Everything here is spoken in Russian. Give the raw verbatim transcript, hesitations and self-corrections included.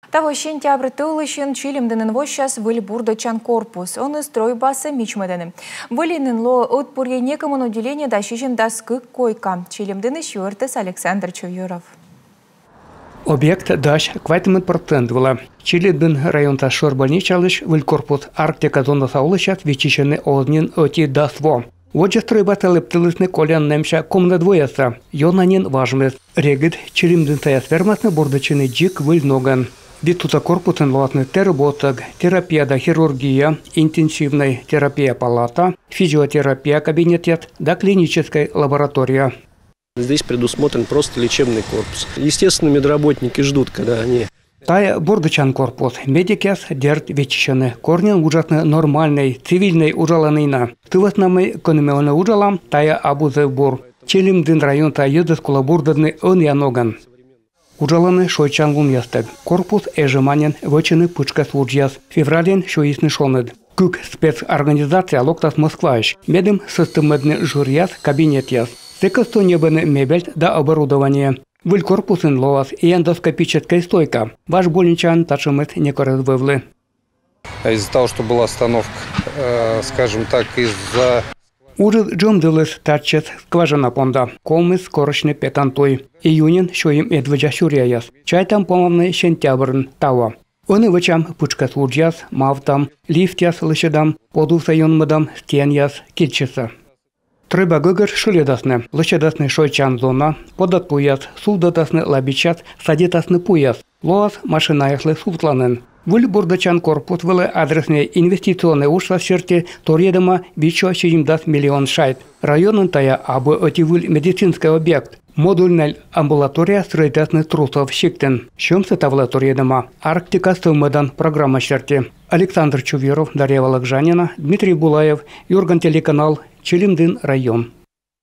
Того сентябрь тылыщен чилимденен вощас выль бурдачан корпус. Он и стройбасы мичмедены. Вылинен ло от пурьене коммунуделения дащищен даскы койка. Чилимдены щуэртес Александр Чувюров. Объект даш квайтмен процент была. Чилиден районта шорбальничалыш выль корпус Арктика зона саулышат вичищены ознен оти дасво. Воджа стройбата лептылысны колян немша комна двояса. Йонанин важмес. Регит чилимден саяс фермасны бурдачыны джик выль ноган. Витута корпусен латны терботаг, терапия да хирургия, интенсивная терапия палата, физиотерапия кабинет да клиническая лаборатория. Здесь предусмотрен просто лечебный корпус. Естественно, медработники ждут, когда они... Тая бурдачан корпус, медикес дерт вечищены, корнен ужасно нормальный, цивильный ужаланына. Тываснамы экономионы ужалам, тая абузы бур. Челимдин район та езды скулабурдадны он яноган. Ужаланы шойчан луньястык. Корпус эжеманен вычыны пучка служьяс. Феврален шоисны шонед. Күк спецорганизация локтас Москваиш. Медым системедны журьяс кабинетяс. Секосто небены мебель да оборудование. Выль корпусын лоас и эндоскопическая стойка. Ваш больничан тачемет не коррезвывлы. Из-за того, что была остановка, э, скажем так, из-за... Ужас джомдылыс тачет скважина понда. Комы скорочны петантой. Июнин шоим эдвыджа шуряяс. Чайтам помовны сентябрн тава. Оны вычам пучка служьяс, мавтам, лифтяс лышедам, подусайонмадам, стеньяс, кильчеса. Трыба гыгыр шуледасны, лышедасны шойчан зона, податпуяс, сулдатасны лабичат, садетасны пуяс. Лоас машинаяслы султланын. Выль бурдачан корпус вылы адресные инвестиционные ушла черте торьедама бичо семьдесят миллион шайт. Районын тая абы оти выль медицинский объект. Модульная амбулатория строительных трусов щиктен. Щемсы тавла торьедама. Арктика сылмыдан программа черте. Александр Чувюров, Дарья Вологжанина, Дмитрий Булаев, Юрган телеканал, Чилимдин район.